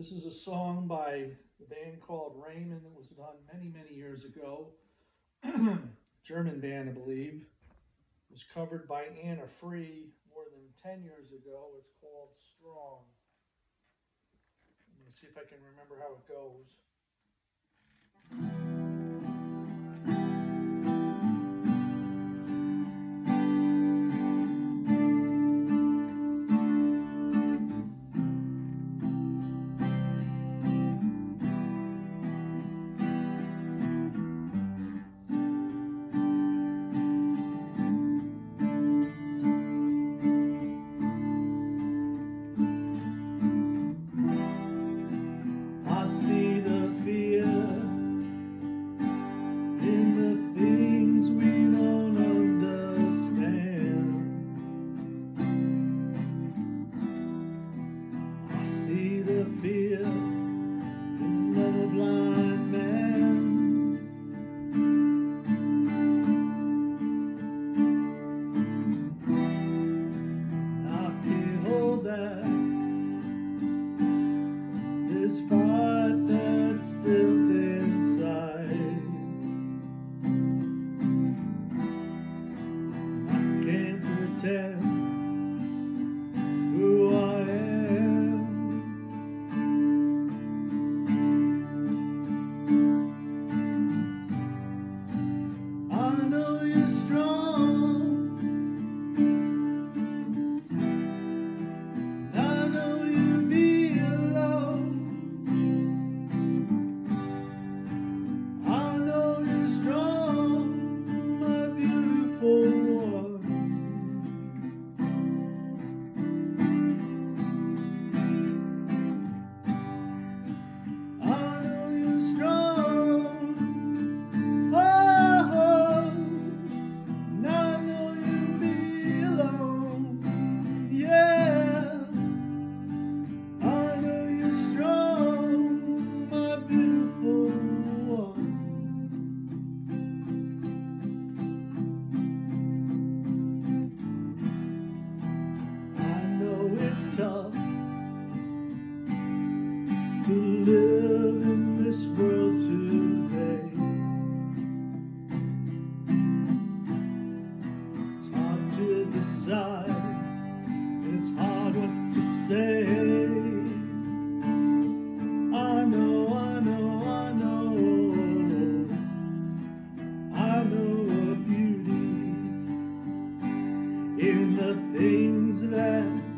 This is a song by the band called Reamonn that was done many, many years ago. German band, I believe. It was covered by Anna Free more than 10 years ago. It's called Strong. Let me see if I can remember how it goes. Fear in a blind man. I can't hold that. This fight that still's inside. I can't pretend who I am. I know you're strong. I know you'll be alone. I know you're strong, my beautiful one. I know you're strong. It's tough to live in this world today. It's hard to decide, it's hard what to say. I know, I know, I know, I know a beauty in the things that